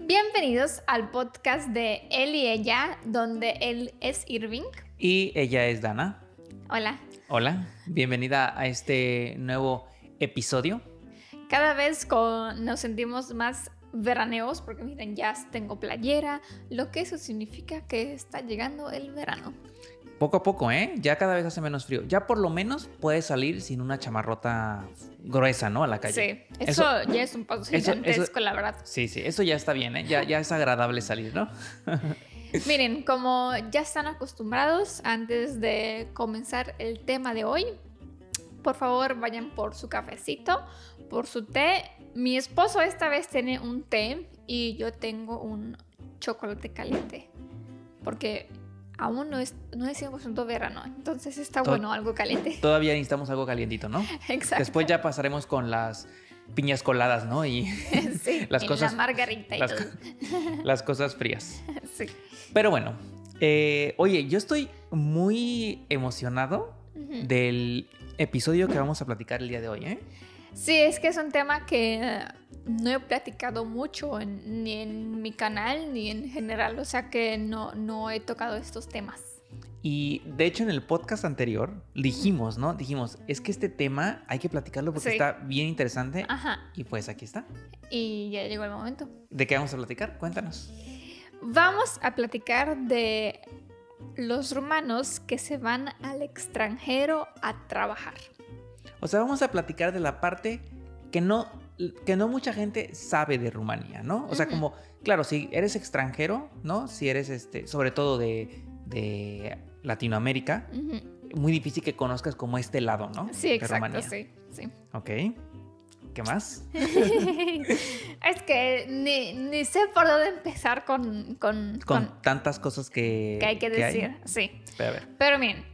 Bienvenidos al podcast de Él y Ella, donde él es Irving. Y ella es Dana. Hola. Hola, bienvenida a este nuevo episodio. Cada vez nos sentimos más veraneos porque miren, ya tengo playera, lo que eso significa que está llegando el verano. Poco a poco, ya cada vez hace menos frío. Ya por lo menos puedes salir sin una chamarrota gruesa, ¿no? A la calle. Sí, eso ya es un paso gigantesco, la verdad. Sí, eso ya está bien, ya es agradable salir, ¿no? Miren, como ya están acostumbrados, antes de comenzar el tema de hoy, por favor vayan por su cafecito, por su té. Mi esposo esta vez tiene un té y yo tengo un chocolate caliente, porque aún no es 100% verano, entonces está bueno algo caliente. Todavía necesitamos algo calientito, ¿no? Exacto. Después ya pasaremos con las piñas coladas, ¿no? Y sí, las cosas, la margarita y todo. Las cosas frías. Sí. Pero bueno, oye, yo estoy muy emocionado del episodio que vamos a platicar el día de hoy, ¿eh? Sí, es que es un tema que no he platicado mucho ni en mi canal ni en general, o sea que no he tocado estos temas. Y de hecho en el podcast anterior dijimos, ¿no? Dijimos, es que este tema hay que platicarlo porque está bien interesante. Ajá. Y pues aquí está. Y ya llegó el momento. ¿De qué vamos a platicar? Cuéntanos. Vamos a platicar de los rumanos que se van al extranjero a trabajar. O sea, vamos a platicar de la parte que no mucha gente sabe de Rumanía, ¿no? O sea, como, claro, si eres extranjero, ¿no? Si eres, sobre todo de Latinoamérica, muy difícil que conozcas como este lado, ¿no? Sí, exacto, sí. Ok. ¿Qué más? Es que ni sé por dónde empezar con tantas cosas que hay que decir, sí. Pero miren,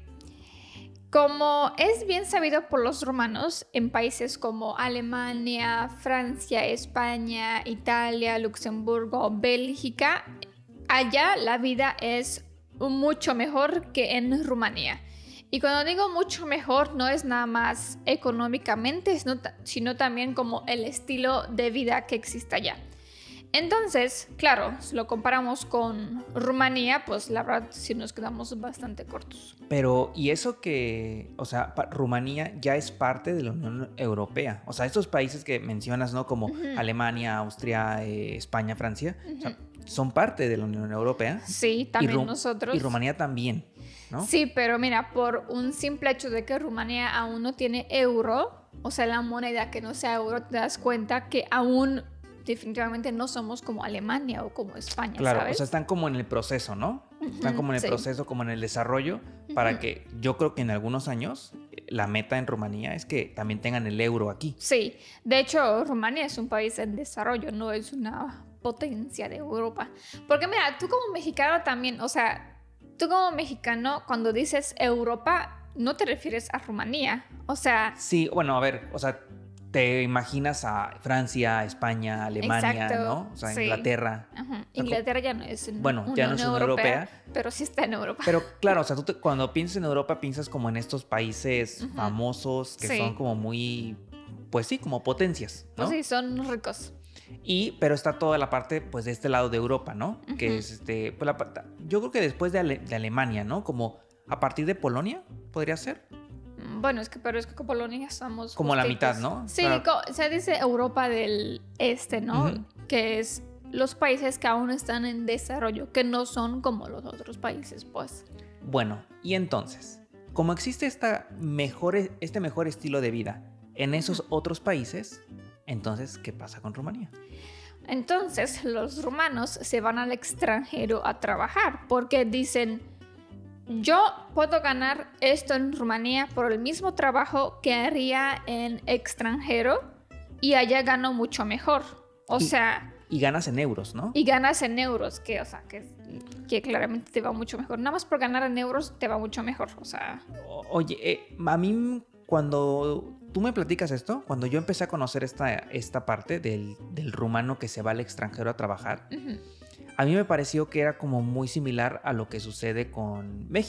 como es bien sabido por los romanos, en países como Alemania, Francia, España, Italia, Luxemburgo, Bélgica, allá la vida es mucho mejor que en Rumanía. Y cuando digo mucho mejor, no es nada más económicamente, sino también como el estilo de vida que existe allá. Entonces, claro, si lo comparamos con Rumanía, pues la verdad sí nos quedamos bastante cortos. Pero, ¿y eso que, o sea, Rumanía ya es parte de la Unión Europea? O sea, estos países que mencionas, ¿no? Como Alemania, Austria, España, Francia, o sea, son parte de la Unión Europea. Sí, también nosotros. Y Rumanía también, ¿no? Sí, pero mira, por un simple hecho de que Rumanía aún no tiene euro, o sea, la moneda que no sea euro, te das cuenta que aún definitivamente no somos como Alemania o como España, claro, ¿sabes? O sea, están como en el proceso, ¿no? Están como en el proceso, como en el desarrollo, para que yo creo que en algunos años la meta en Rumanía es que también tengan el euro aquí. Sí, de hecho, Rumanía es un país en desarrollo, no es una potencia de Europa. Porque mira, tú como mexicano también, o sea, tú como mexicano cuando dices Europa, no te refieres a Rumanía, o sea... Sí, bueno, a ver, o sea... Te imaginas a Francia, España, Alemania, exacto, ¿no? O sea, sí. Inglaterra. Ajá. Inglaterra ya no es ya no es Unión Europea. Pero sí está en Europa. Pero claro, o sea, cuando piensas en Europa piensas como en estos países famosos que son como muy, pues sí, como potencias, ¿no? Pues sí, son ricos. Pero está toda la parte, pues, de este lado de Europa, ¿no? Que es, pues, yo creo que después de Alemania, ¿no? Como a partir de Polonia, ¿podría ser? Bueno, pero es que con Polonia estamos como justitos. La mitad, ¿no? Sí, claro. Se dice Europa del Este, ¿no? Que es los países que aún están en desarrollo, que no son como los otros países, pues. Bueno, y entonces, como existe este mejor estilo de vida en esos otros países, entonces, ¿qué pasa con Rumanía? Entonces, los rumanos se van al extranjero a trabajar porque dicen... Yo puedo ganar esto en Rumanía por el mismo trabajo que haría en extranjero y allá gano mucho mejor. Y ganas en euros, ¿no? Y ganas en euros, que claramente te va mucho mejor. Nada más por ganar en euros te va mucho mejor, o sea... Oye, a mí cuando tú me platicas esto, cuando yo empecé a conocer esta parte del rumano que se va al extranjero a trabajar... A mí me pareció que era como muy similar a lo que sucede con México.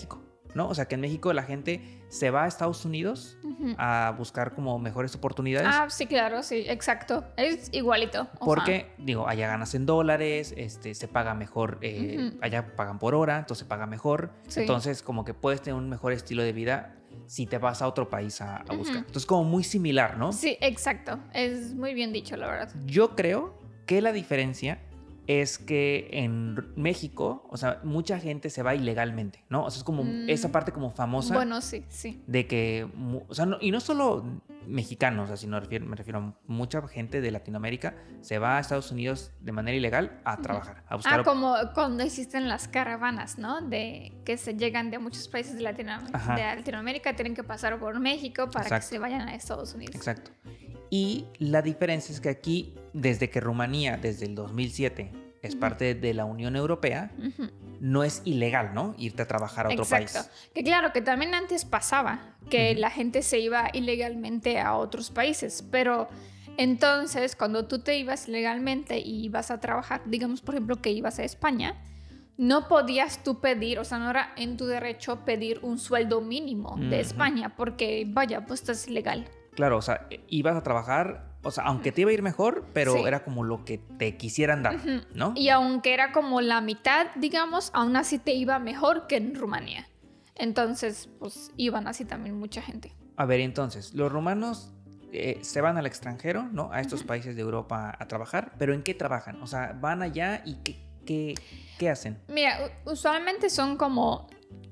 ¿no? O sea, que en México la gente se va a Estados Unidos a buscar como mejores oportunidades. Ah, sí, claro, sí, exacto. Es igualito. Porque, digo, allá ganas en dólares, se paga mejor, allá pagan por hora, entonces se paga mejor. Sí. Entonces, como que puedes tener un mejor estilo de vida si te vas a otro país a buscar. Entonces, como muy similar, ¿no? Sí, exacto. Es muy bien dicho, la verdad. Yo creo que la diferencia es que en México, o sea, mucha gente se va ilegalmente, ¿no? O sea, es como esa parte como famosa. Bueno, sí, sí. De que, o sea, y no solo mexicanos, o sea, sino me refiero a mucha gente de Latinoamérica se va a Estados Unidos de manera ilegal a trabajar, a buscar. Como cuando existen las caravanas, ¿no? De que se llegan de muchos países de Latinoamérica, tienen que pasar por México para que se vayan a Estados Unidos. Exacto. Y la diferencia es que aquí, desde que Rumanía, desde el 2007, es parte de la Unión Europea, no es ilegal, ¿no? Irte a trabajar a otro país. Exacto. Que claro, que también antes pasaba que la gente se iba ilegalmente a otros países, pero entonces cuando tú te ibas ilegalmente y ibas a trabajar, digamos por ejemplo que ibas a España, no podías tú pedir, o sea, no era en tu derecho pedir un sueldo mínimo de España, porque vaya, pues estás ilegal. Claro, o sea, ibas a trabajar, o sea, aunque te iba a ir mejor, pero era como lo que te quisieran dar, ¿no? Y aunque era como la mitad, digamos, aún así te iba mejor que en Rumanía. Entonces, pues iban así también mucha gente. A ver, entonces, los rumanos se van al extranjero, ¿no? A estos países de Europa a trabajar, pero ¿en qué trabajan? O sea, van allá y ¿qué hacen? Mira, usualmente son como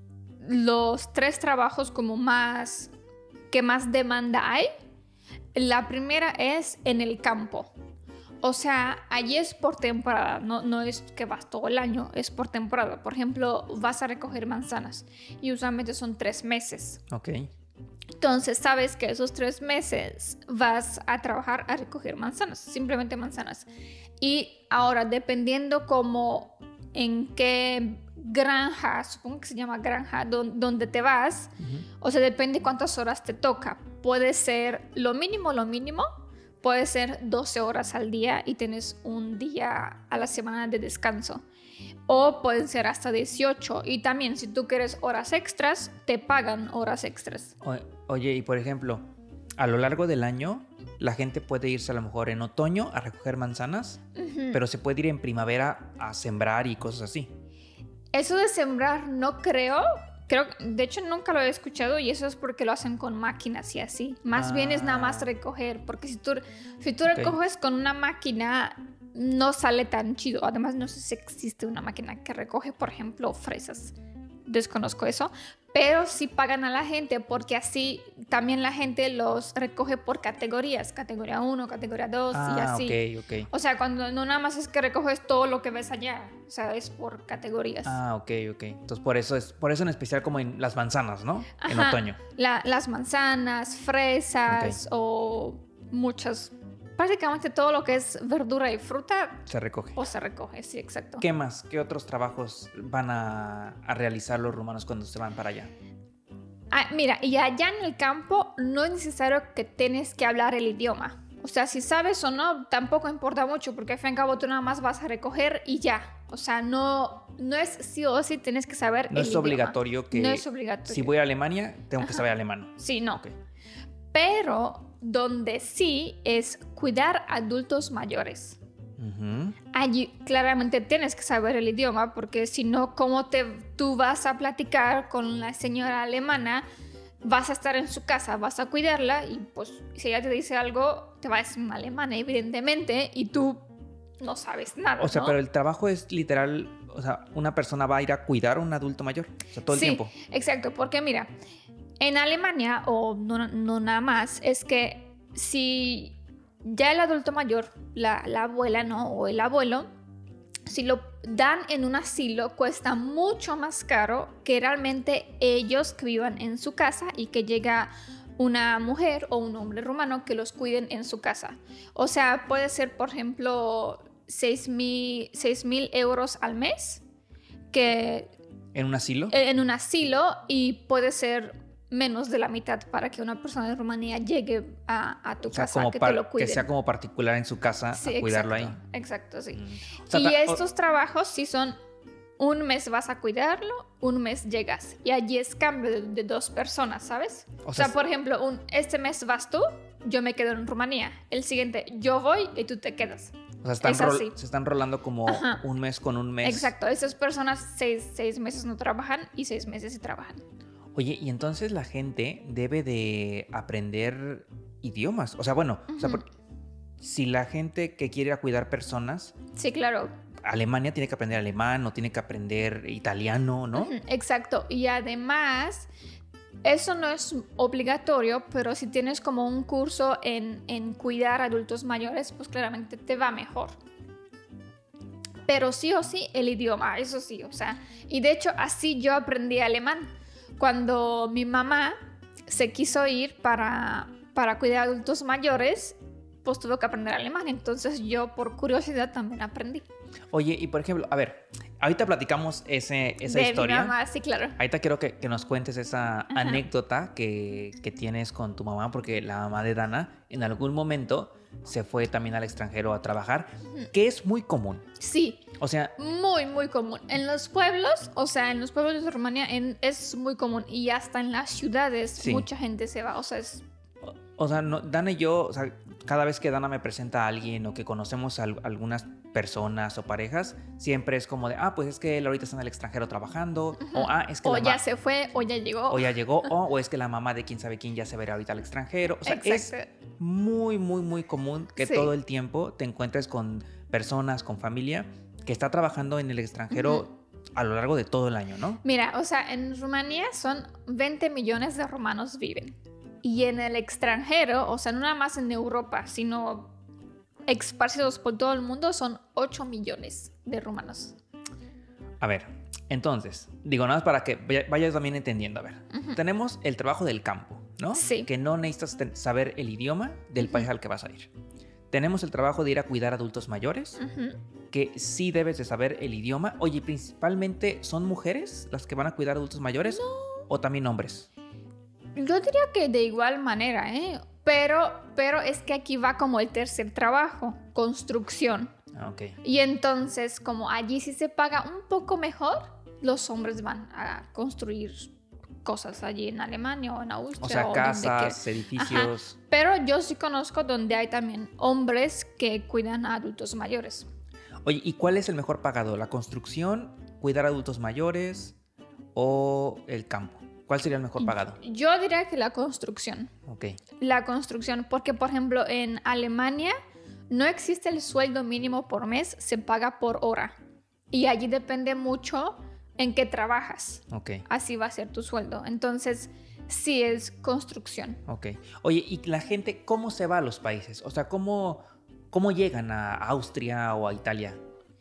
los 3 trabajos como que más demanda hay. La primera es en el campo. O sea, allí es por temporada, no es que vas todo el año, es por temporada. Por ejemplo, vas a recoger manzanas y usualmente son 3 meses. Ok. Entonces sabes que esos 3 meses vas a trabajar a recoger manzanas, simplemente manzanas. Y ahora, dependiendo como en qué granja, supongo que se llama granja, donde te vas, o sea, depende cuántas horas te toca. Puede ser lo mínimo, puede ser 12 horas al día y tienes un día a la semana de descanso. O pueden ser hasta 18. Y también, si tú quieres horas extras, te pagan horas extras. Oye, y por ejemplo, a lo largo del año, la gente puede irse a lo mejor en otoño a recoger manzanas, pero se puede ir en primavera a sembrar y cosas así. Eso de sembrar no creo, de hecho nunca lo he escuchado y eso es porque lo hacen con máquinas y así. Más bien es nada más recoger, porque si tú recoges con una máquina no sale tan chido. Además no sé si existe una máquina que recoge, por ejemplo, fresas. Desconozco eso, pero sí pagan a la gente porque así también la gente los recoge por categorías, categoría 1, categoría 2 y así. Ok. O sea, cuando no nada más es que recoges todo lo que ves allá, o sea, es por categorías. Ok. Entonces por eso en especial como en las manzanas, ¿no? Ajá, en otoño. Las manzanas, fresas o muchas. Prácticamente todo lo que es verdura y fruta se recoge. Sí, exacto. ¿Qué más? ¿Qué otros trabajos van a realizar los rumanos cuando se van para allá? Mira, y allá en el campo no es necesario que tienes que hablar el idioma. O sea, si sabes o no, tampoco importa mucho, porque al fin y al cabo tú nada más vas a recoger y ya. O sea, no es sí o sí tienes que saber el idioma. No es obligatorio. Si voy a Alemania, tengo que saber alemán. Sí, no. Okay. Pero donde sí es cuidar adultos mayores. Allí claramente tienes que saber el idioma, porque si no, ¿cómo tú vas a platicar con la señora alemana? Vas a estar en su casa, vas a cuidarla y pues si ella te dice algo, te va a decir en alemán, evidentemente, y tú no sabes nada. O sea, ¿no? Pero el trabajo es literal, o sea, una persona va a ir a cuidar a un adulto mayor, o sea, todo el tiempo. Sí, exacto, porque mira, en Alemania, o no nada más, es que si ya el adulto mayor, la abuela, ¿no? O el abuelo, si lo dan en un asilo, cuesta mucho más caro que realmente ellos que vivan en su casa y que llega una mujer o un hombre rumano que los cuiden en su casa. O sea, puede ser, por ejemplo, 6,000 euros al mes. ¿En un asilo? En un asilo, y puede ser menos de la mitad para que una persona de Rumanía llegue a tu casa, como que te lo cuiden. Que sea como particular en su casa, sí, a cuidarlo exacto, ahí. Exacto, sí. O sea, y estos trabajos sí son Un mes vas a cuidarlo, un mes llegas. Y allí es cambio de dos personas, ¿sabes? O sea, por ejemplo, este mes vas tú, yo me quedo en Rumanía. El siguiente, yo voy y tú te quedas. O sea, se están rolando como un mes con un mes. Exacto, esas personas 6 meses no trabajan y 6 meses sí trabajan. Oye, y entonces la gente debe de aprender idiomas. O sea, bueno, o sea, si la gente que quiere ir a cuidar personas... Sí, claro. Alemania tiene que aprender alemán o tiene que aprender italiano, ¿no? Exacto. Y además, eso no es obligatorio, pero si tienes como un curso en cuidar adultos mayores, pues claramente te va mejor. Pero sí o sí, el idioma, eso sí, o sea. Y de hecho, así yo aprendí alemán. Cuando mi mamá se quiso ir para cuidar adultos mayores, pues tuve que aprender alemán. Entonces yo, por curiosidad, también aprendí. Oye, y por ejemplo, a ver, ahorita platicamos esa historia. Mi mamá, sí, claro. Ahorita quiero que nos cuentes esa anécdota que tienes con tu mamá, porque la mamá de Dana en algún momento se fue también al extranjero a trabajar, que es muy común. Sí. O sea, muy, muy común. En los pueblos, o sea, en los pueblos de Rumania es muy común. Y hasta en las ciudades mucha gente se va, o sea, es... O sea, no, Dana y yo, o sea, cada vez que Dana me presenta a alguien o que conocemos a algunas personas o parejas, siempre es como de, pues es que él ahorita está en el extranjero trabajando, o es que ya se fue, o ya llegó. O ya llegó, o es que la mamá de quién sabe quién ya se verá ahorita al extranjero. O sea, es muy, muy, muy común que todo el tiempo te encuentres con personas, con familia, que está trabajando en el extranjero a lo largo de todo el año, ¿no? Mira, o sea, en Rumanía son 20 millones de rumanos viven. Y en el extranjero, o sea, no nada más en Europa, sino esparcidos por todo el mundo, son 8 millones de rumanos. A ver, entonces, digo, nada más para que vayas también entendiendo. A ver, tenemos el trabajo del campo, ¿no? Sí. Que no necesitas saber el idioma del país al que vas a ir. Tenemos el trabajo de ir a cuidar adultos mayores, que sí debes de saber el idioma. Oye, principalmente, ¿son mujeres las que van a cuidar adultos mayores? No. ¿O también hombres? Yo diría que de igual manera, ¿eh? Pero es que aquí va como el tercer trabajo, construcción. Okay. Y entonces, como allí sí se paga un poco mejor, los hombres van a construir cosas allí en Alemania o en Austria. O sea, casas, edificios. Pero yo sí conozco donde hay también hombres que cuidan a adultos mayores. Oye, ¿y cuál es el mejor pagado? ¿La construcción, cuidar a adultos mayores o el campo? ¿Cuál sería el mejor pagado? Yo diría que la construcción. Ok. La construcción, porque por ejemplo en Alemania no existe el sueldo mínimo por mes, se paga por hora. Y allí depende mucho en qué trabajas. Ok. Así va a ser tu sueldo. Entonces, sí es construcción. Ok. Oye, ¿y la gente cómo se va a los países? O sea, ¿cómo llegan a Austria o a Italia?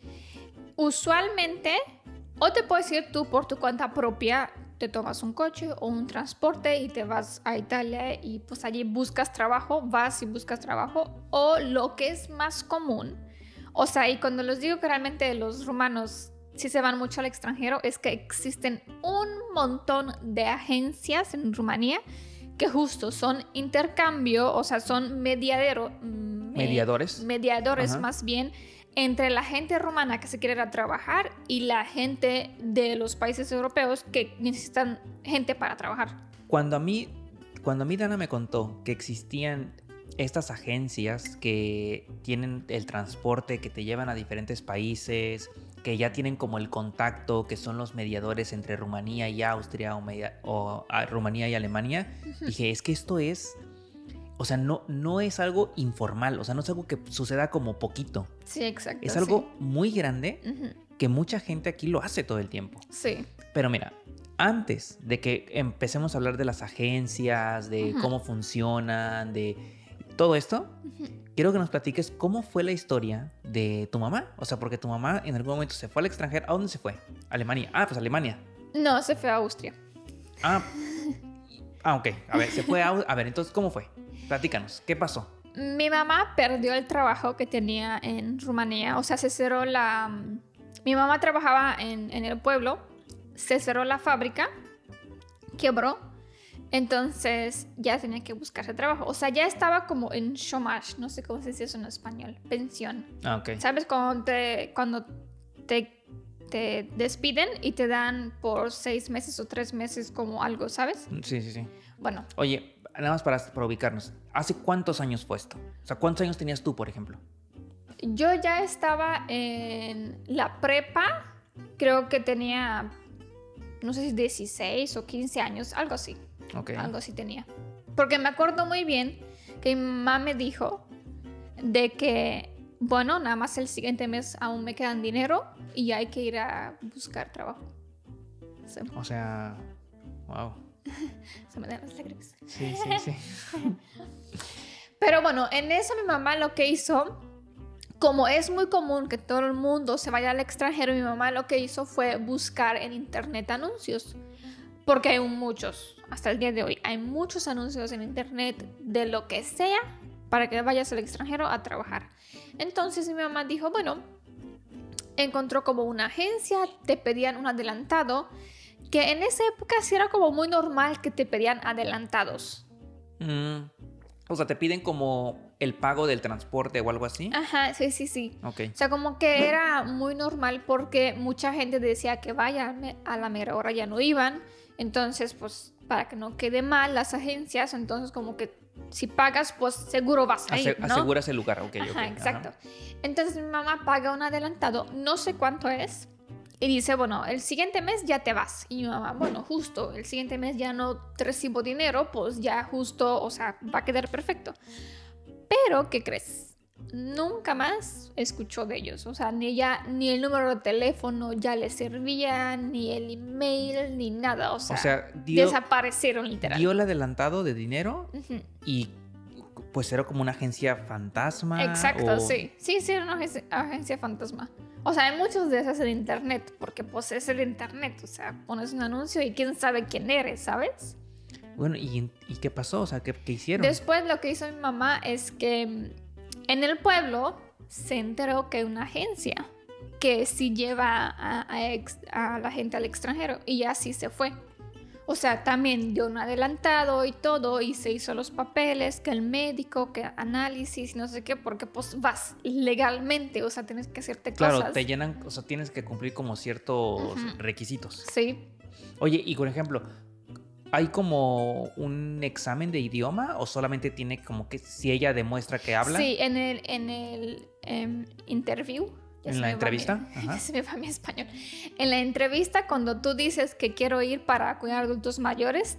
Usualmente, o te puedes ir tú por tu cuenta propia, te tomas un coche o un transporte y te vas a Italia y pues allí buscas trabajo, vas y buscas trabajo. O lo que es más común, o sea, y cuando les digo que realmente los rumanos sí se van mucho al extranjero, es que existen un montón de agencias en Rumanía que justo son intercambio, o sea, son mediadores más bien, entre la gente rumana que se quiere ir a trabajar y la gente de los países europeos que necesitan gente para trabajar. Cuando a mí Dana me contó que existían estas agencias que tienen el transporte, que te llevan a diferentes países, que ya tienen como el contacto, que son los mediadores entre Rumanía y Austria o Rumanía y Alemania, dije, es que esto es... O sea, no es algo informal, o sea, no es algo que suceda como poquito. Sí, exacto. Es algo muy grande que mucha gente aquí lo hace todo el tiempo. Sí. Pero mira, antes de que empecemos a hablar de las agencias, de cómo funcionan, de todo esto, quiero que nos platiques cómo fue la historia de tu mamá. O sea, porque tu mamá en algún momento se fue al extranjero. ¿A dónde se fue? Alemania. Pues Alemania. No, se fue a Austria. Ok. A ver, se fue a ver, entonces, ¿cómo fue? Platícanos, ¿qué pasó? Mi mamá perdió el trabajo que tenía en Rumanía, o sea, se cerró Mi mamá trabajaba en el pueblo, se cerró la fábrica, quebró, entonces ya tenía que buscarse trabajo. O sea, ya estaba como en chômage, no sé cómo se dice eso en español, pensión. Ok. ¿Sabes? Cuando te te despiden y te dan por 6 meses o 3 meses como algo, ¿sabes? Sí, sí, sí. Bueno, Oye, nada más para ubicarnos. ¿Hace cuántos años fue esto? O sea, ¿cuántos años tenías tú, por ejemplo? yo ya estaba en la prepa, creo que tenía, no sé si 16 o 15 años, algo así. Ok. Algo así tenía. Porque me acuerdo muy bien que mi mamá me dijo de que, bueno, nada más el siguiente mes aún me quedan dinero y hay que ir a buscar trabajo. O sea, wow. Se me dan las lágrimas. Sí, sí, sí. Pero bueno, en eso mi mamá lo que hizo, como es muy común que todo el mundo se vaya al extranjero, mi mamá lo que hizo fue buscar en internet anuncios. Porque hay muchos, hasta el día de hoy, hay muchos anuncios en internet de lo que sea para que vayas al extranjero a trabajar. Entonces mi mamá dijo, bueno, encontró como una agencia, te pedían un adelantado, que en esa época sí era como muy normal que te pedían adelantados. O sea, ¿te piden como el pago del transporte o algo así? Ajá, sí, sí, sí. Ok. O sea, como que era muy normal porque mucha gente decía que vaya a la mera hora ya no iban. Entonces, pues, para que no quede mal las agencias, entonces como que si pagas, pues seguro vas a ir, ¿no? Aseguras el lugar, ok. Ajá, ok. exacto. Ajá. Entonces mi mamá paga un adelantado, no sé cuánto es, y dice, bueno, el siguiente mes ya te vas. Y mi mamá, bueno, justo, el siguiente mes ya no te recibo dinero, pues ya justo, o sea, va a quedar perfecto. Pero, ¿qué crees? Nunca más escuchó de ellos. O sea, ni el número de teléfono ya le servía, ni el email, ni nada. O sea desaparecieron literal. Dio el adelantado de dinero Ujú. y pues era como una agencia fantasma. Exacto, sí. Sí, era una agencia fantasma. O sea, hay muchos de esas en internet, porque pues es el internet. O sea, pones un anuncio y quién sabe quién eres, ¿sabes? Bueno, ¿y qué pasó? O sea, ¿qué hicieron? Después lo que hizo mi mamá es que en el pueblo se enteró que hay una agencia que sí lleva a la gente al extranjero y así se fue. O sea, también dio un adelantado y todo y se hizo los papeles, que el médico, que análisis, no sé qué, porque pues vas legalmente, o sea, tienes que hacerte cosas. Claro, te llenan, o sea, tienes que cumplir como ciertos requisitos. Sí. Oye, y por ejemplo, ¿hay como un examen de idioma o solamente tiene como que si ella demuestra que habla? Sí, en el interview. ¿En la entrevista? Ya se me va mi español. En la entrevista, cuando tú dices que quiero ir para cuidar de adultos mayores,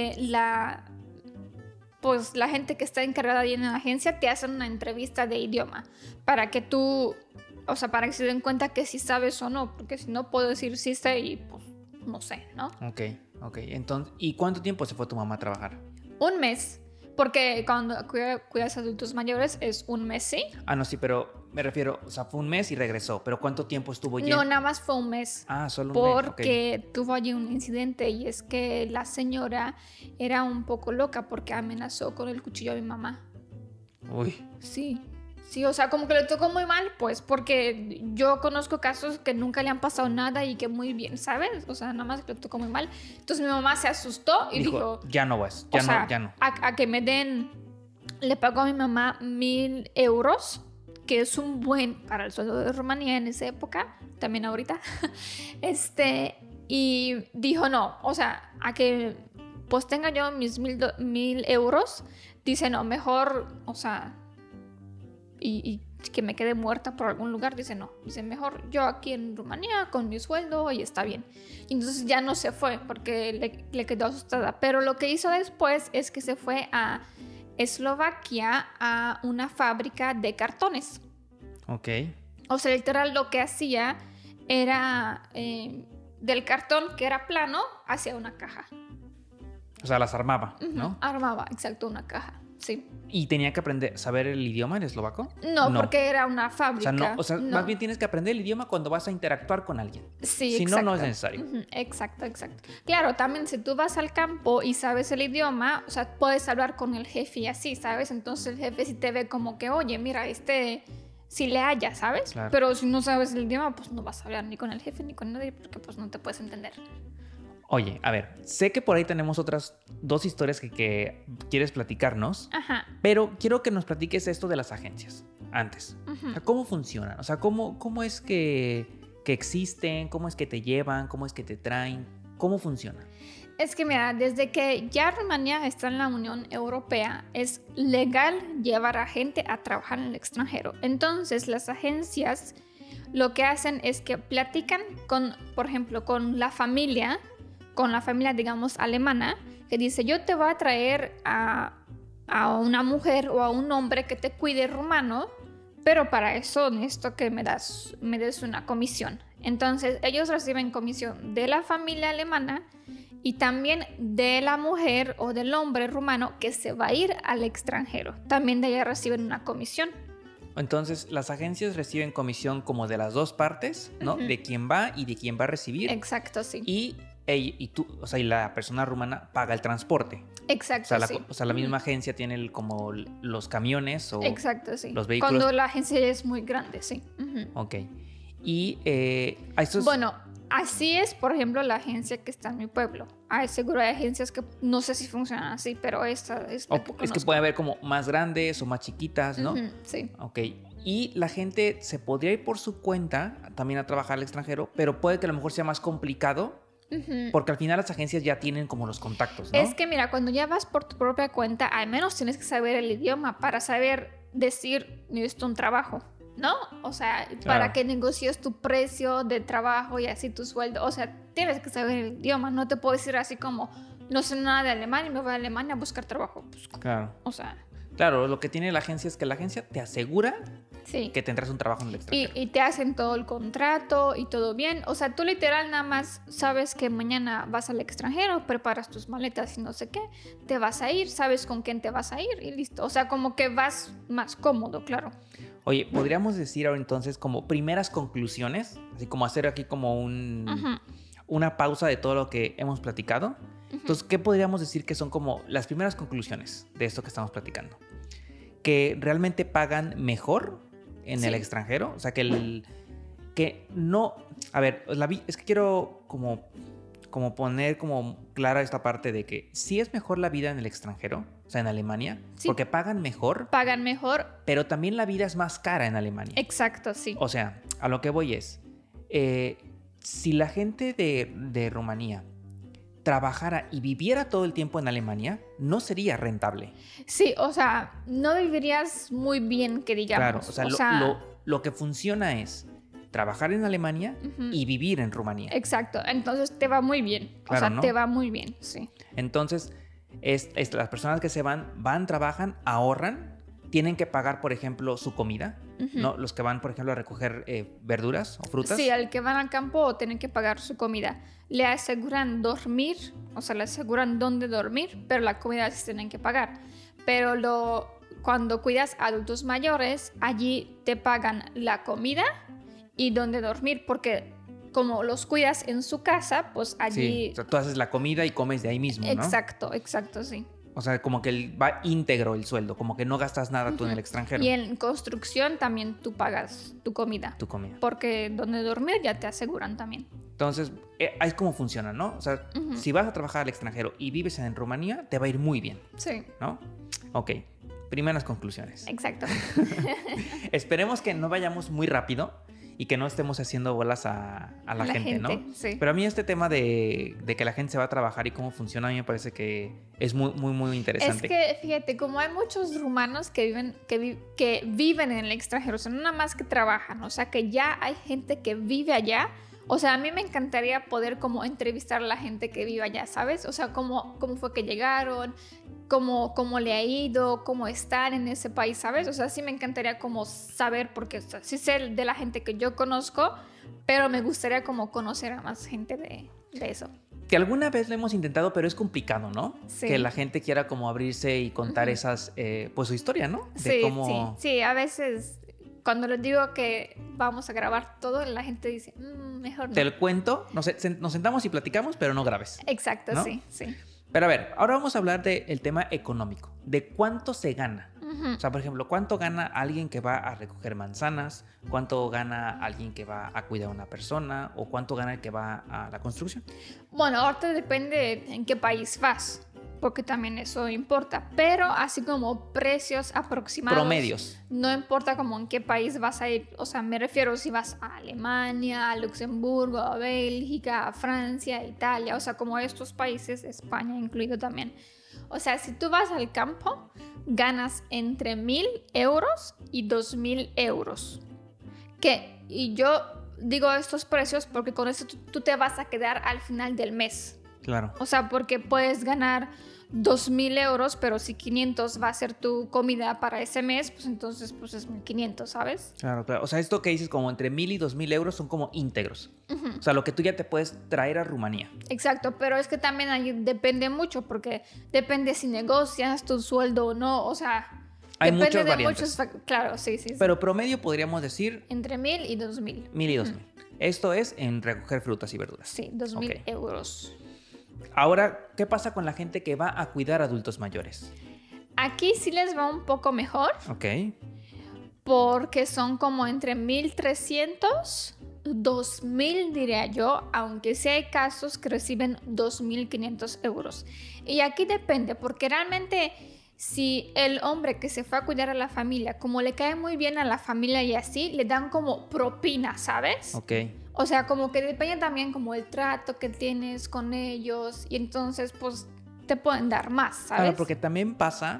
pues la gente que está encargada ahí en la agencia te hacen una entrevista de idioma para que tú, o sea, para que se den cuenta que sí sabes o no, porque si no puedo decir sí sé y pues no sé, ¿no? Ok. Entonces, ¿y cuánto tiempo se fue tu mamá a trabajar? 1 mes. Porque cuando cuidas a adultos mayores es 1 mes, ¿sí? Ah, no, sí, pero me refiero, o sea, fue 1 mes y regresó. ¿Pero cuánto tiempo estuvo yendo? No, nada más fue 1 mes. Ah, solo 1 mes. Porque tuvo allí un incidente y es que la señora era un poco loca porque amenazó con el cuchillo a mi mamá. Uy. Sí, o sea, como que le tocó muy mal, pues, porque yo conozco casos que nunca le han pasado nada y que muy bien, ¿sabes? O sea, nada más que le tocó muy mal. Entonces mi mamá se asustó y dijo, ya no vas, ya no. A que me den, le pagó a mi mamá 1,000 euros, que es un buen para el sueldo de Rumanía en esa época, también ahorita. Y dijo no, o sea, a que pues tenga yo mis 1,000 euros, dice no, mejor, o sea, y que me quede muerta por algún lugar, dice no, dice mejor yo aquí en Rumanía con mi sueldo y está bien. Y entonces ya no se fue porque le quedó asustada, pero lo que hizo después es que se fue a Eslovaquia a una fábrica de cartones. Ok. O sea, literal lo que hacía era del cartón que era plano hacia una caja. O sea, las armaba, ¿no? Armaba, exacto, una caja, sí. ¿Y tenía que saber el idioma, el eslovaco? No, porque era una fábrica. No. Más bien tienes que aprender el idioma cuando vas a interactuar con alguien. Sí, si exacto. no es necesario. Exacto. Claro, también si tú vas al campo y sabes el idioma, o sea, puedes hablar con el jefe y así, ¿sabes? Entonces el jefe sí te ve como que, oye, mira, si le haya, ¿sabes? Claro. Pero si no sabes el idioma, pues no vas a hablar ni con el jefe ni con nadie porque pues no te puedes entender. Oye, a ver, sé que por ahí tenemos otras 2 historias que quieres platicarnos, Ajá. pero quiero que nos platiques esto de las agencias antes. O sea, ¿cómo funcionan? O sea, ¿cómo es que que existen? ¿Cómo es que te llevan? ¿Cómo es que te traen? ¿Cómo funciona? Es que mira, desde que ya Rumanía está en la Unión Europea, es legal llevar a gente a trabajar en el extranjero. Entonces, las agencias lo que hacen es que platican con, por ejemplo, con la familia, digamos, alemana, que dice, yo te voy a traer a una mujer o a un hombre que te cuide rumano, pero para eso necesito que me des una comisión. Entonces, ellos reciben comisión de la familia alemana y también de la mujer o del hombre rumano que se va a ir al extranjero. También de ella reciben una comisión. Entonces, las agencias reciben comisión como de las dos partes, ¿no? Uh-huh. De quien va y de quien va a recibir. Exacto, sí. Y tú, o sea, y la persona rumana paga el transporte. Exacto, o sea, la misma agencia tiene como los camiones o exacto, sí. Los vehículos. Cuando la agencia es muy grande, sí. Uh-huh. Ok. Y estos... Bueno, así es, por ejemplo, la agencia que está en mi pueblo. Seguro hay agencias que no sé si funcionan así, pero esta es la que conozco. Es que puede haber como más grandes o más chiquitas, ¿no? Uh-huh, sí. Ok. Y la gente se podría ir por su cuenta también a trabajar al extranjero, pero puede que a lo mejor sea más complicado. Uh-huh. Porque al final las agencias ya tienen como los contactos, ¿no? Es que mira, cuando ya vas por tu propia cuenta, al menos tienes que saber el idioma para saber decir, necesito un trabajo, ¿no? O sea, claro, para que negocies tu precio de trabajo y así tu sueldo. O sea, tienes que saber el idioma. No te puedo decir así como, no sé nada de alemán y me voy a Alemania a buscar trabajo. Pues, claro. O sea... Claro, lo que tiene la agencia es que la agencia te asegura sí, que tendrás un trabajo en el extranjero. Y te hacen todo el contrato y todo bien. O sea, tú literal nada más sabes que mañana vas al extranjero, preparas tus maletas y no sé qué, te vas a ir, sabes con quién te vas a ir y listo. O sea, como que vas más cómodo, claro. Oye, podríamos decir ahora entonces como primeras conclusiones, así como hacer aquí como uh-huh, una pausa de todo lo que hemos platicado. Uh-huh. Entonces, ¿qué podríamos decir que son como las primeras conclusiones de esto que estamos platicando? Que realmente pagan mejor en el extranjero. O sea, que no... A ver, es que quiero como poner como clara esta parte de que sí es mejor la vida en el extranjero, o sea, en Alemania, sí, porque pagan mejor. Pagan mejor. Pero también la vida es más cara en Alemania. Exacto, sí. O sea, a lo que voy es, si la gente de Rumanía trabajara y viviera todo el tiempo en Alemania, no sería rentable. Sí, o sea, no vivirías muy bien, que digamos. Claro, o sea, lo que funciona es trabajar en Alemania uh-huh, y vivir en Rumanía. Exacto, entonces te va muy bien. Claro, o sea, ¿no? Te va muy bien, sí. Entonces, las personas que se van, trabajan, ahorran, tienen que pagar, por ejemplo, su comida, uh-huh, ¿no? Los que van, por ejemplo, a recoger verduras o frutas. Sí, al que van al campo tienen que pagar su comida. Le aseguran dormir, o sea, le aseguran dónde dormir, pero la comida sí tienen que pagar. Pero cuando cuidas a adultos mayores, allí te pagan la comida y dónde dormir, porque como los cuidas en su casa, pues allí... Sí, o sea, tú haces la comida y comes de ahí mismo, ¿no? Exacto, sí. O sea, como que va íntegro el sueldo, como que no gastas nada tú en el extranjero. Y en construcción también tú pagas tu comida. Tu comida. Porque donde dormir ya te aseguran también. Entonces, ahí es como funciona, ¿no? O sea, uh-huh, si vas a trabajar al extranjero y vives en Rumanía, te va a ir muy bien. Sí. ¿No? Ok, primeras conclusiones. Exacto. Esperemos que no vayamos muy rápido y que no estemos haciendo bolas a la gente, ¿no? Sí. Pero a mí este tema de que la gente se va a trabajar y cómo funciona, a mí me parece que es muy, muy, muy interesante. Es que, fíjate, como hay muchos rumanos que viven en el extranjero, o sea, no nada más que trabajan, o sea, que ya hay gente que vive allá. O sea, a mí me encantaría poder como entrevistar a la gente que vive allá, ¿sabes? O sea, cómo fue que llegaron, cómo le ha ido, cómo están en ese país, ¿sabes? O sea, sí me encantaría como saber, porque o sea, sí sé de la gente que yo conozco, pero me gustaría como conocer a más gente de eso. Que alguna vez lo hemos intentado, pero es complicado, ¿no? Sí. Que la gente quiera como abrirse y contar uh-huh, pues su historia, ¿no? De sí, a veces... Cuando les digo que vamos a grabar todo, la gente dice, mejor no. Te lo cuento, nos sentamos y platicamos, pero no grabes. Exacto, ¿no? Sí. Pero a ver, ahora vamos a hablar del tema económico, de cuánto se gana. Uh-huh. O sea, por ejemplo, ¿cuánto gana alguien que va a recoger manzanas? ¿Cuánto gana alguien que va a cuidar a una persona? ¿O cuánto gana el que va a la construcción? Bueno, ahorita depende en qué país vas. porque también eso importa. Pero así como precios aproximados. Promedios. No importa como en qué país vas a ir. O sea, me refiero si vas a Alemania, a Luxemburgo, a Bélgica, a Francia, a Italia. O sea, como estos países, España incluido también. O sea, si tú vas al campo, ganas entre 1.000 euros y 2.000 euros. Y yo digo estos precios porque con eso tú te vas a quedar al final del mes. Claro. O sea, porque puedes ganar 2.000 euros, pero si 500 va a ser tu comida para ese mes, pues entonces pues es 1.500, ¿sabes? Claro, claro. O sea, esto que dices como entre 1.000 y 2.000 euros son como íntegros. O sea, lo que tú ya te puedes traer a Rumanía. Exacto, pero es que también ahí depende mucho, porque depende si negocias tu sueldo o no, o sea... Hay depende muchas de variantes. Claro, sí. Pero promedio podríamos decir... Entre 1.000 y 2.000. 1.000 y 2.000. Esto es en recoger frutas y verduras. Sí, 2.000 euros. Ahora, ¿qué pasa con la gente que va a cuidar adultos mayores? Aquí sí les va un poco mejor. Ok. Porque son como entre 1.300, 2.000 diría yo, aunque sí hay casos que reciben 2.500 euros. Y aquí depende, porque realmente si el hombre que se fue a cuidar a la familia, como le cae muy bien a la familia y así, le dan como propina, ¿sabes? Ok. O sea, como que depende también como el trato que tienes con ellos y entonces pues te pueden dar más, ¿sabes? Claro, porque también pasa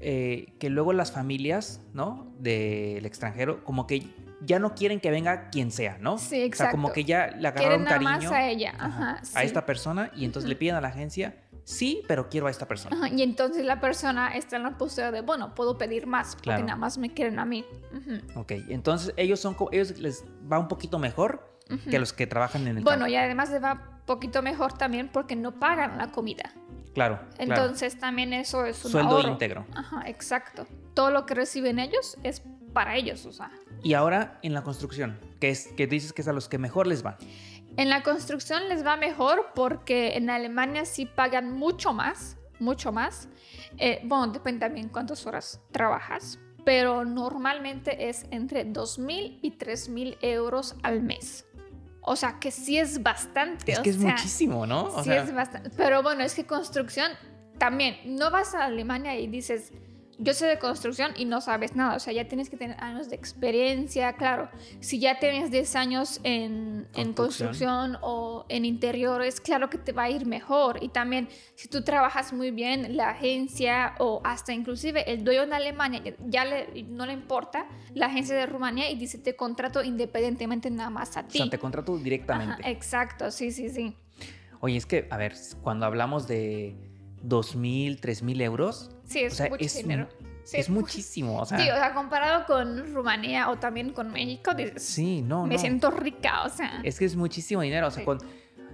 que luego las familias, ¿no? Del extranjero, como que ya no quieren que venga quien sea, ¿no? Sí, exacto. O sea, como que ya le Quieren agarraron nada cariño más a ella, ajá, a sí. esta persona y entonces le piden a la agencia, sí, pero quiero a esta persona. Ajá, y entonces la persona está en la postura de, bueno, puedo pedir más porque Claro. nada más me quieren a mí. Ok, entonces ellos les va un poquito mejor que los que trabajan en el Bueno, campo. y además les va poquito mejor también porque no pagan la comida. Claro, Entonces también eso es un sueldo ahorro. íntegro. Ajá, exacto. Todo lo que reciben ellos es para ellos, o sea. Y ahora en la construcción, que dices que es a los que mejor les va. En la construcción les va mejor porque en Alemania sí pagan mucho más, mucho más. Bueno, depende también cuántas horas trabajas, pero normalmente es entre 2.000 y 3.000 euros al mes. O sea, que sí es bastante. Es que es muchísimo, ¿no? Sí es bastante. Pero bueno, es que construcción también, no vas a Alemania y dices, yo sé de construcción y no sabes nada. O sea, ya tienes que tener años de experiencia. Claro, si ya tienes 10 años en construcción o en interiores, claro que te va a ir mejor. Y también, si tú trabajas muy bien, la agencia o hasta inclusive el dueño de Alemania no le importa la agencia de Rumanía y dice, te contrato independientemente nada más a ti. O sea, te contrato directamente. Ajá, exacto, sí. Oye, es que, a ver, cuando hablamos de 2.000, 3.000 euros... Sí, es mucho dinero. Sí, es muchísimo, o sea... Sí, o sea, comparado con Rumanía o también con México, dices, sí, me siento rica, o sea... Es que es muchísimo dinero, o sea, con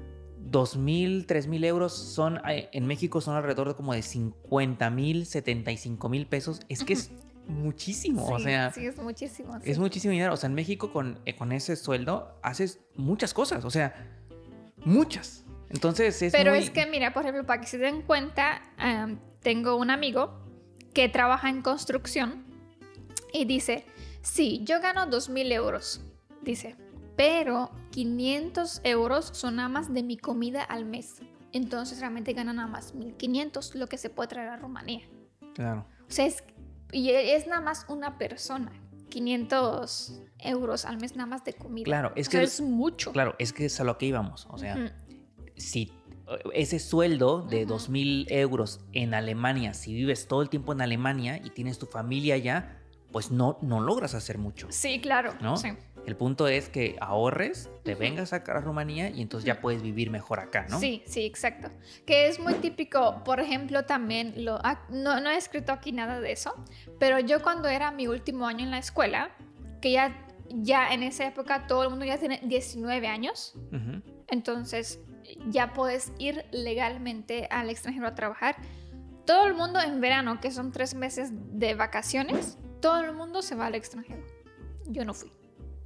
2.000, 3.000 euros son, en México son alrededor de como de 50.000, 75.000 pesos. Es que es muchísimo, sí, o sea... Sí, es muchísimo. Es muchísimo dinero, o sea, en México con ese sueldo haces muchas cosas, o sea, muchas. Entonces es Pero muy... es que, mira, por ejemplo, para que se den cuenta, tengo un amigo que trabaja en construcción y dice, sí, yo gano 2.000 euros, dice, pero 500 euros son nada más de mi comida al mes. Entonces realmente gana nada más 1.500, lo que se puede traer a Rumanía. Claro. O sea, es nada más una persona. 500 euros al mes nada más de comida. Claro, es o que sea, es mucho. Claro, es que es a lo que íbamos, o sea... Si ese sueldo de 2.000 euros en Alemania, si vives todo el tiempo en Alemania y tienes tu familia allá, pues no logras hacer mucho. Sí, claro. ¿No? Sí. El punto es que ahorres, te vengas a Rumanía y entonces ya puedes vivir mejor acá, ¿no? Sí, exacto. Que es muy típico, por ejemplo, también, no he escrito aquí nada de eso, pero yo cuando era mi último año en la escuela, que ya en esa época todo el mundo ya tiene 19 años, entonces ya puedes ir legalmente al extranjero a trabajar. Todo el mundo en verano, que son 3 meses de vacaciones, todo el mundo se va al extranjero. Yo no fui.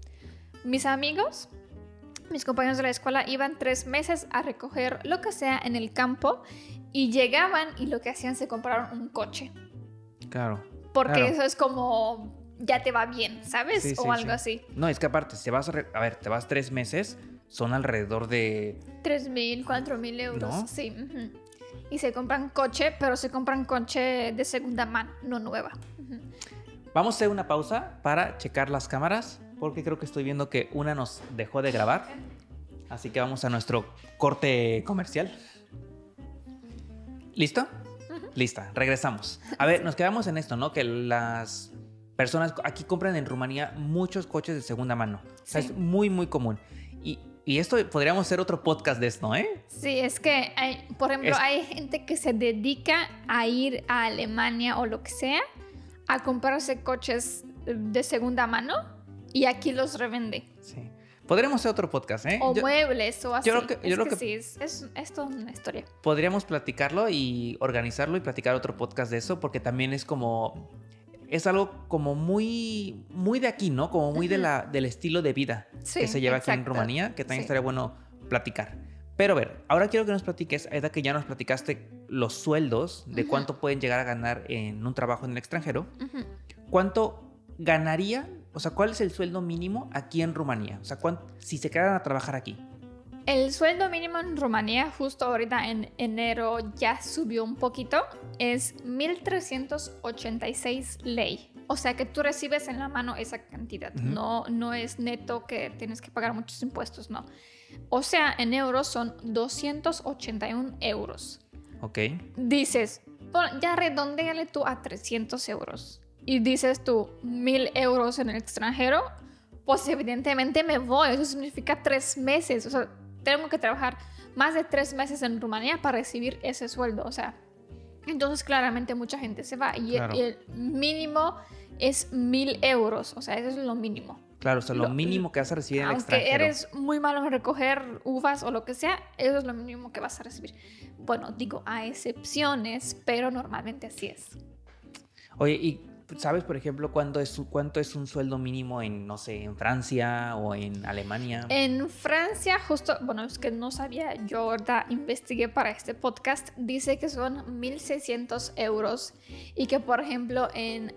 Mis amigos, mis compañeros de la escuela iban 3 meses a recoger lo que sea en el campo y llegaban y lo que hacían se compraron un coche. Claro. Porque claro. eso es como ya te va bien, ¿sabes? Sí, o algo así. No, es que aparte, si te vas te vas 3 meses, son alrededor de 3.000, 4.000 euros. ¿no? Sí. y se compran coche, pero se compran coche de segunda mano, no nueva. Vamos a hacer una pausa para checar las cámaras, porque creo que estoy viendo que una nos dejó de grabar. Así que vamos a nuestro corte comercial. ¿Listo? Lista, regresamos. A ver, nos quedamos en esto, ¿no? Que las personas aquí compran en Rumanía muchos coches de segunda mano. O sea, Sí. es muy, muy común. Y esto podríamos hacer otro podcast de esto, ¿eh? Sí, es que, por ejemplo, hay gente que se dedica a ir a Alemania o lo que sea a comprarse coches de segunda mano y aquí los revende. Sí. Podríamos hacer otro podcast, ¿eh? O muebles o así. yo creo que sí, es toda una historia. podríamos platicarlo y organizarlo y platicar otro podcast de eso, porque también es como... Es algo como muy, muy de aquí, ¿no? Como muy del estilo de vida Sí, que se lleva aquí en exacto. Rumanía, que también Sí. estaría bueno platicar. Pero a ver, ahora quiero que nos platiques, Aida, que ya nos platicaste los sueldos de cuánto pueden llegar a ganar en un trabajo en el extranjero. Ujú. ¿Cuánto ganaría? O sea, ¿cuál es el sueldo mínimo aquí en Rumanía? O sea, si se quedaran a trabajar aquí. El sueldo mínimo en Rumanía, justo ahorita en enero ya subió un poquito, es 1.386 lei. O sea que tú recibes en la mano esa cantidad. No es neto que tienes que pagar muchos impuestos, no. O sea, en euros son 281 euros. Ok. Dices, ya redondéale tú a 300 euros. Y dices tú, 1.000 euros en el extranjero, pues evidentemente me voy. Eso significa 3 meses. O sea, tengo que trabajar más de 3 meses en Rumanía para recibir ese sueldo. O sea, entonces claramente mucha gente se va. Y Claro. el mínimo es 1.000 euros. O sea, eso es lo mínimo. Claro, o sea, lo mínimo que vas a recibir en el Aunque extranjero. eres muy malo en recoger uvas o lo que sea, eso es lo mínimo que vas a recibir. Bueno, digo, hay excepciones, pero normalmente así es. Oye, ¿y sabes, por ejemplo, cuánto es un sueldo mínimo en, no sé, en Francia o en Alemania? En Francia, justo, bueno, es que no sabía, yo ahorita investigué para este podcast, dice que son 1.600 euros y que, por ejemplo, en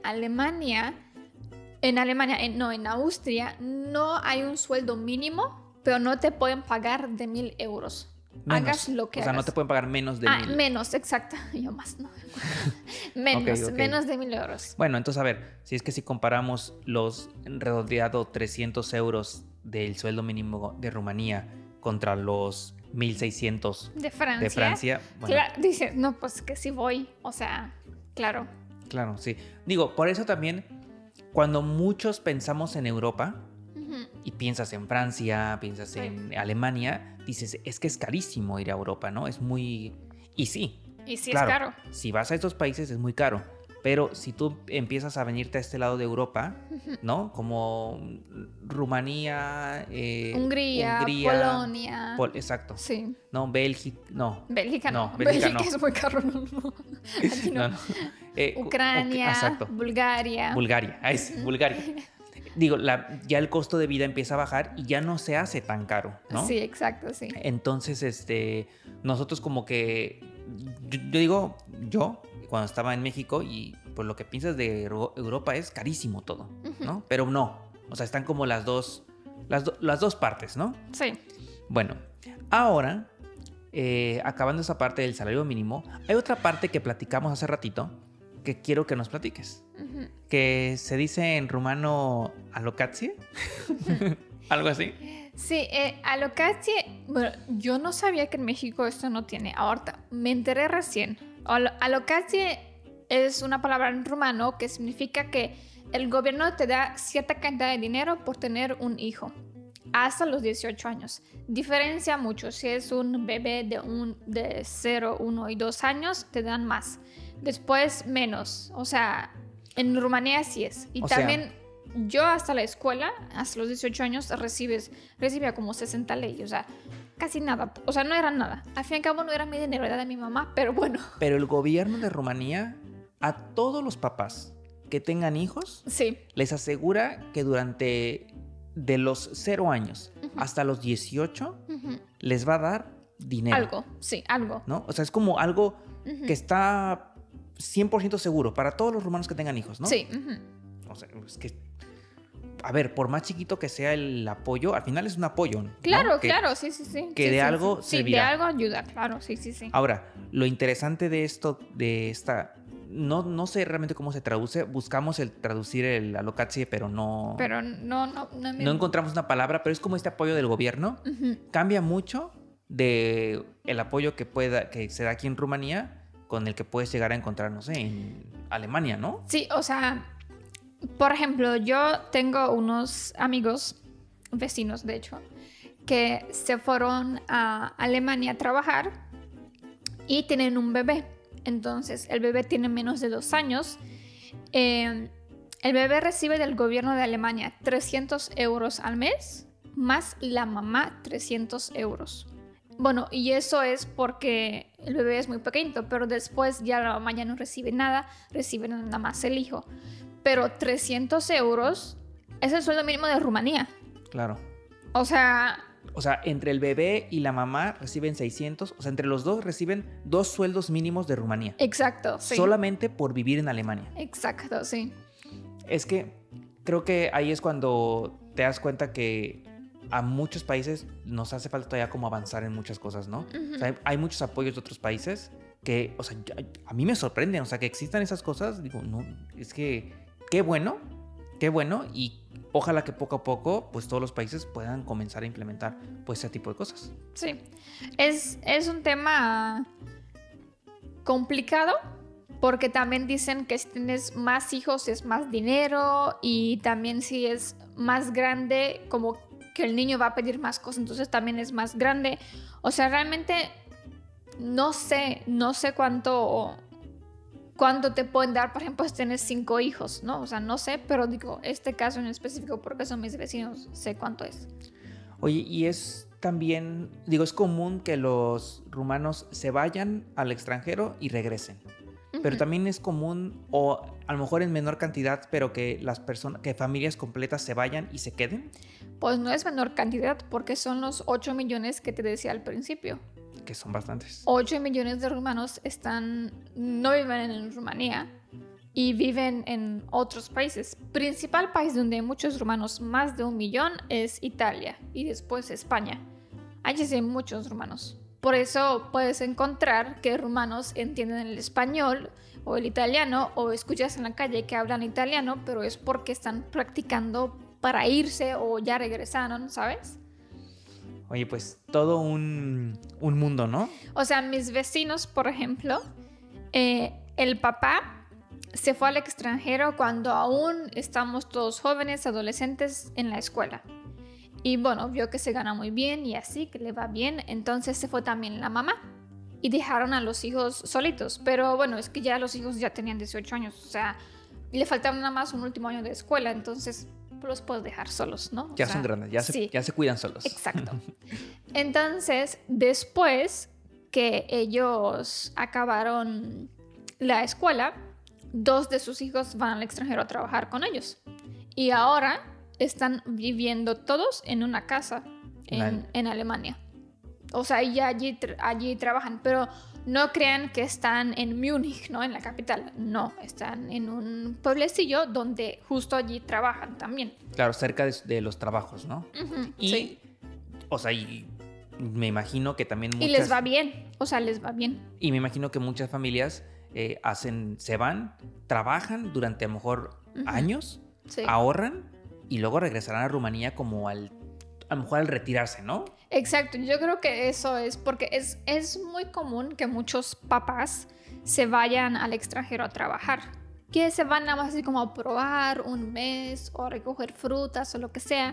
Austria, no hay un sueldo mínimo, pero no te pueden pagar de 1.000 euros. Menos. Hagas lo que O sea, hagas. no te pueden pagar menos de 1.000. Menos, exacto. Yo más no. Menos, Ok. menos de 1.000 euros. Bueno, entonces, a ver, si es que si comparamos los redondeado 300 euros del sueldo mínimo de Rumanía contra los 1.600 De Francia. de Francia, bueno, Dices, no, pues que sí voy. O sea, claro. claro, sí. Digo, por eso también, cuando muchos pensamos en Europa Ujú. y piensas en Francia, piensas Sí. en Alemania, dices, es que es carísimo ir a Europa, ¿no? Es muy... Y sí, Y sí claro, es caro. si vas a estos países es muy caro. Pero si tú empiezas a venirte a este lado de Europa, ¿no? Como Rumanía, Hungría, Polonia. Exacto. Sí. No, Bélgica, no. Bélgica no. Bélgica no. es muy caro. No. Aquí no. No, no. Ucrania, exacto. Bulgaria. Bulgaria, ahí sí, Bulgaria. Digo, ya el costo de vida empieza a bajar y ya no se hace tan caro, ¿no? Sí, exacto, sí. Entonces, nosotros como que, yo cuando estaba en México y pues lo que piensas de Europa es carísimo todo, ¿no? Pero no, o sea, están como las dos partes, ¿no? Sí. Bueno, ahora, acabando esa parte del salario mínimo, hay otra parte que platicamos hace ratito que quiero que nos platiques, Ujú. que se dice en rumano alocație, algo así. Sí, alocație, bueno, yo no sabía que en México esto no tiene. Ahorita me enteré recién. Alocație es una palabra en rumano que significa que el gobierno te da cierta cantidad de dinero por tener un hijo hasta los 18 años. Diferencia mucho. Si es un bebé de 0, 1 y 2 años, te dan más. Después menos. O sea, en Rumanía así es. Y O también yo hasta la escuela, hasta los 18 años, recibía como 60 leyes. O sea, casi nada. O sea, no era nada. Al fin y al cabo no era mi dinero, era de mi mamá, pero bueno. Pero el gobierno de Rumanía, a todos los papás que tengan hijos, Sí. les asegura que durante de los 0 años hasta los 18 Ujú. les va a dar dinero. Algo, sí, algo. ¿No? O sea, es como algo Ujú. que está 100% seguro para todos los rumanos que tengan hijos, ¿no? Sí. Ujú. O sea, es que a ver, por más chiquito que sea el apoyo, al final es un apoyo, ¿no? Claro, Que, claro, sí, sí, sí. que Sí, de sí, algo sí. servirá. Sí, de algo ayuda, claro, sí, sí, sí. Ahora, lo interesante de esto, de esta... No sé realmente cómo se traduce. Buscamos el traducir el allocazie, pero no... Pero no No encontramos una palabra, pero es como este apoyo del gobierno. Ujú. Cambia mucho de el apoyo que se da aquí en Rumanía con el que puedes llegar a encontrar, no sé, en Alemania, ¿no? Sí, o sea, por ejemplo, yo tengo unos amigos, vecinos de hecho, que se fueron a Alemania a trabajar y tienen un bebé. Entonces, el bebé tiene menos de 2 años. El bebé recibe del gobierno de Alemania 300 euros al mes, más la mamá 300 euros. Bueno, y eso es porque el bebé es muy pequeñito, pero después ya la mamá ya no recibe nada, recibe nada más el hijo. Pero 300 euros es el sueldo mínimo de Rumanía. Claro. O sea, entre el bebé y la mamá reciben 600, o sea, entre los dos reciben 2 sueldos mínimos de Rumanía. exacto, sí. Solamente por vivir en Alemania. Exacto, sí. Es que creo que ahí es cuando te das cuenta que a muchos países nos hace falta todavía como avanzar en muchas cosas, ¿no? Ujú. O sea, hay muchos apoyos de otros países que, o sea, a mí me sorprenden, o sea, que existan esas cosas, digo, no, es que qué bueno, y ojalá que poco a poco, pues todos los países puedan comenzar a implementar, pues ese tipo de cosas. Sí. Es un tema complicado porque también dicen que si tienes más hijos es más dinero y también si es más grande, como que el niño va a pedir más cosas, entonces también es más grande. O sea, realmente no sé cuánto te pueden dar, por ejemplo, si tienes 5 hijos, ¿no? O sea, no sé, pero digo, este caso en específico, porque son mis vecinos, sé cuánto es. Oye, y es también, digo, es común que los rumanos se vayan al extranjero y regresen. Pero Ujú. también es común, o a lo mejor en menor cantidad, pero que las personas, que familias completas se vayan y se queden, Pues no es menor cantidad, porque son los 8 millones que te decía al principio. que son bastantes. 8 millones de rumanos no viven en Rumanía y viven en otros países. Principal país donde hay muchos rumanos, más de 1 millón, es Italia y después España. Allí sí hay muchos rumanos. Por eso puedes encontrar que rumanos entienden el español o el italiano, o escuchas en la calle que hablan italiano, pero es porque están practicando para irse o ya regresaron, ¿sabes? Oye, pues todo un mundo, ¿no? O sea, mis vecinos, por ejemplo, el papá se fue al extranjero cuando aún estamos todos jóvenes, adolescentes en la escuela. Y bueno, vio que se gana muy bien y así, que le va bien. Entonces se fue también la mamá y dejaron a los hijos solitos. Pero bueno, es que ya los hijos ya tenían 18 años. O sea, le faltaba nada más un último año de escuela. Entonces los puedes dejar solos, ¿no? Ya son grandes, ya se cuidan solos. Exacto. Entonces, después que ellos acabaron la escuela, 2 de sus hijos van al extranjero a trabajar con ellos. Y ahora están viviendo todos en una casa en Alemania. O sea, ya allí trabajan, pero no crean que están en Múnich, ¿no? En la capital. No, están en un pueblecillo donde justo allí trabajan también. Claro, cerca de los trabajos, ¿no? Ujú, Y, sí. o sea, y me imagino que también muchas... Y les va bien, o sea, les va bien. Y me imagino que muchas familias se van, trabajan durante a lo mejor años, Sí. ahorran y luego regresarán a Rumanía como a lo mejor al retirarse, ¿no? Exacto, yo creo que eso es porque es muy común que muchos papás se vayan al extranjero a trabajar, que se van nada más así como a probar un mes o a recoger frutas o lo que sea,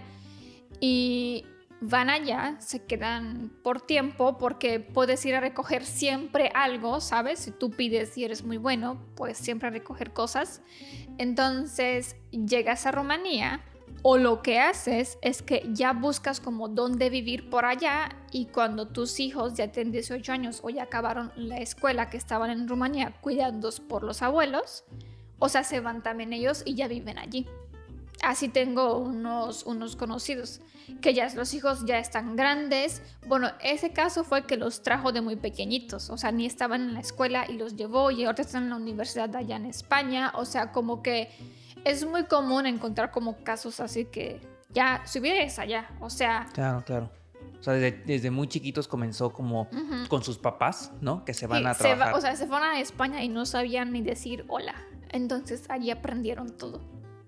y van allá, se quedan por tiempo porque puedes ir a recoger siempre algo, ¿sabes? Si tú pides y eres muy bueno, puedes siempre recoger cosas. Entonces llegas a Rumanía. O lo que haces es que ya buscas como dónde vivir por allá, y cuando tus hijos ya tienen 18 años o ya acabaron la escuela que estaban en Rumanía cuidados por los abuelos, o sea, se van también ellos y ya viven allí. Así tengo unos conocidos que ya los hijos ya están grandes. Bueno, ese caso fue que los trajo de muy pequeñitos, o sea, ni estaban en la escuela y los llevó y ahora están en la universidad allá en España. O sea, como que es muy común encontrar como casos así que ya su vida es allá, o sea... Claro, claro. O sea, desde muy chiquitos comenzó como con sus papás, ¿no? Que se van a trabajar. O sea, se fueron a España y no sabían ni decir hola. Entonces allí aprendieron todo.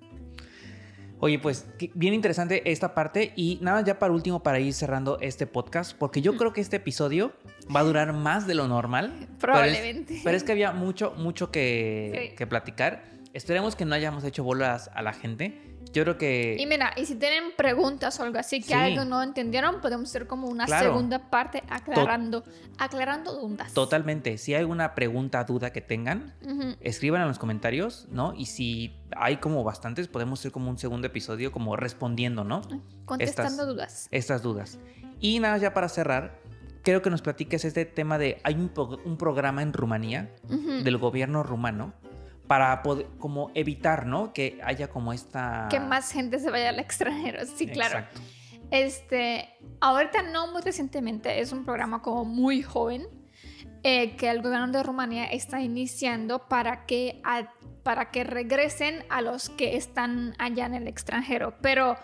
Oye, pues bien interesante esta parte. Y nada, ya para último, para ir cerrando este podcast, porque yo creo que este episodio va a durar más de lo normal. Probablemente. Pero es que había mucho que platicar. Esperemos que no hayamos hecho bolas a la gente. Yo creo que... Y mira, y si tienen preguntas o algo así que algo no entendieron, podemos hacer como una segunda parte aclarando dudas. Totalmente. Si hay alguna pregunta, duda que tengan, escriban en los comentarios, ¿no? Y si hay como bastantes, podemos hacer como un segundo episodio como respondiendo, ¿no? Contestando dudas. Estas dudas. Y nada, ya para cerrar, quiero que nos platiques este tema de... Hay un programa en Rumanía del gobierno rumano para poder como evitar, ¿no? Que haya como esta... Que más gente se vaya al extranjero, sí, claro. Exacto. Ahorita no muy recientemente, es un programa como muy joven que el gobierno de Rumanía está iniciando para que regresen a los que están allá en el extranjero. Pero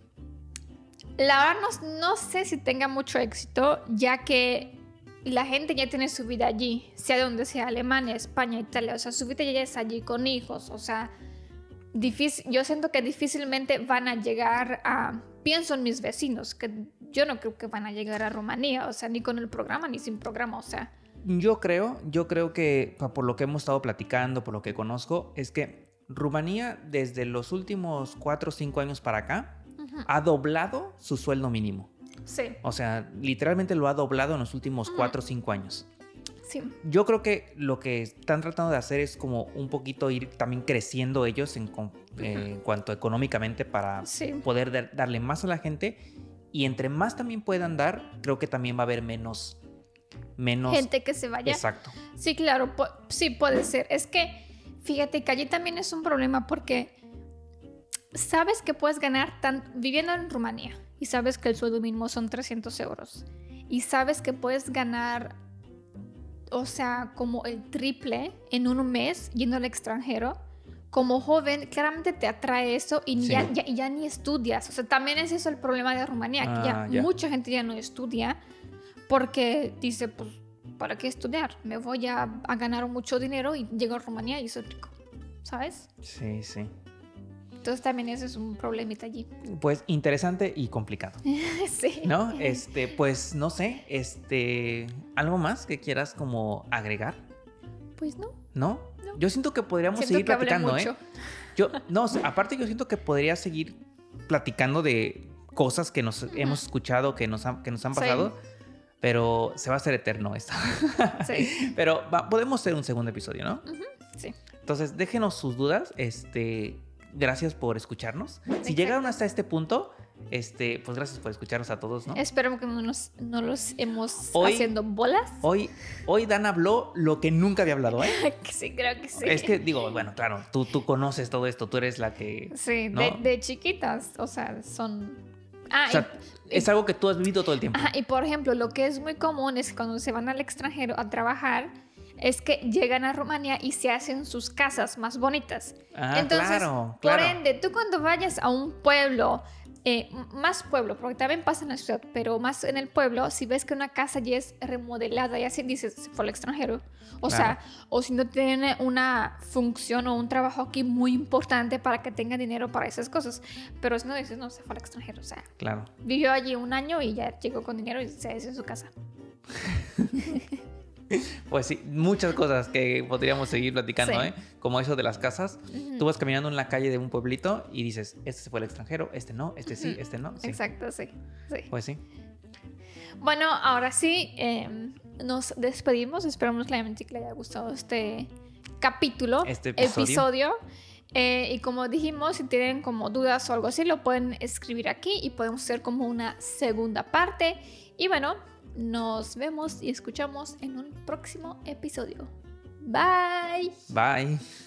la verdad no sé si tenga mucho éxito, ya que la gente ya tiene su vida allí, sea donde sea, Alemania, España, Italia, o sea, su vida ya es allí con hijos, o sea, yo siento que difícilmente van a llegar pienso en mis vecinos, que yo no creo que van a llegar a Rumanía, o sea, ni con el programa ni sin programa, o sea. Yo creo que por lo que hemos estado platicando, por lo que conozco, es que Rumanía desde los últimos 4 o 5 años para acá ha doblado su sueldo mínimo. Sí. O sea, literalmente lo ha doblado en los últimos 4 o 5 años. Sí. Yo creo que lo que están tratando de hacer es como un poquito ir también creciendo ellos en cuanto económicamente para poder darle más a la gente. Y entre más también puedan dar, creo que también va a haber menos gente que se vaya. Exacto. Sí, claro, sí puede ser. Es que, fíjate que allí también es un problema porque sabes que puedes ganar viviendo en Rumanía y sabes que el sueldo mínimo son 300 euros y sabes que puedes ganar, o sea, como el triple en un mes yendo al extranjero. Como joven, claramente te atrae eso y ya ni estudias. O sea, también es eso el problema de Rumanía, que ya mucha gente ya no estudia porque dice, pues, ¿para qué estudiar? Me voy a ganar mucho dinero y llego a Rumanía y soy rico, ¿sabes? Sí, sí. Entonces también ese es un problemita allí. Pues interesante y complicado. Sí. ¿No? Pues no sé, ¿algo más que quieras como agregar? Pues no. ¿No? Yo siento que podríamos seguir platicando, mucho. Aparte yo siento que podría seguir platicando de cosas que nos hemos escuchado, que nos han pasado, pero se va a hacer eterno esto. Sí. Pero podemos hacer un segundo episodio, ¿no? Sí. Entonces, déjenos sus dudas, gracias por escucharnos. Si llegaron hasta este punto, pues gracias por escucharnos a todos, ¿no? Espero que no los hemos haciendo bolas. Hoy Dan habló lo que nunca había hablado, ¿eh? Sí, creo que sí. Es que digo, bueno, claro, tú conoces todo esto, tú eres la que... Sí, ¿no? de chiquitas, o sea, son... es algo que tú has vivido todo el tiempo. Y por ejemplo, lo que es muy común es que cuando se van al extranjero a trabajar, es que llegan a Rumanía y se hacen sus casas más bonitas. Entonces, claro. Por ende, tú cuando vayas a un pueblo, más pueblo, porque también pasa en la ciudad, pero más en el pueblo, si ves que una casa ya es remodelada, ya se dice, se fue al extranjero. O sea, o si no tiene una función o un trabajo aquí muy importante para que tenga dinero para esas cosas. Pero si no dices, no, se fue al extranjero. O sea, vivió allí un año y ya llegó con dinero y se hizo su casa. Pues sí, muchas cosas que podríamos seguir platicando, como eso de las casas. Tú vas caminando en la calle de un pueblito y dices, este se fue al extranjero, este no, este sí, este no. Sí. Exacto, sí. Pues sí. Bueno, ahora sí, nos despedimos. Esperamos claramente que les haya gustado este capítulo, episodio. Y como dijimos, si tienen como dudas o algo así, lo pueden escribir aquí y podemos hacer como una segunda parte. Y bueno, nos vemos y escuchamos en un próximo episodio. Bye. Bye.